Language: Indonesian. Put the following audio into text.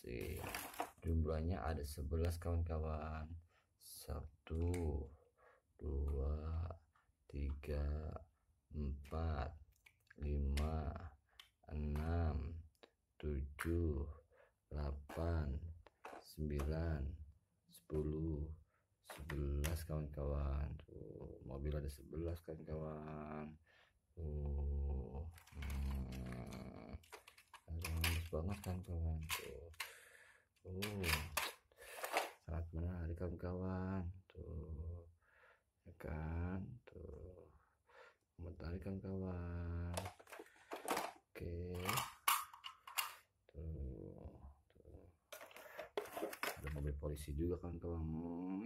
sih. Jumlahnya ada 11 kawan-kawan. 1 2 3 4 5 6 7 8 9 10 11 kawan-kawan. Tuh, mobil ada 11 kawan-kawan. Tuh, bagus banget kan kawan. Tuh, sangat menarik kawan-kawan. Tuh, ya kan. Tuh, menarik kawan-kawan. Oke. Tuh, ada mobil polisi juga kawan-kawan.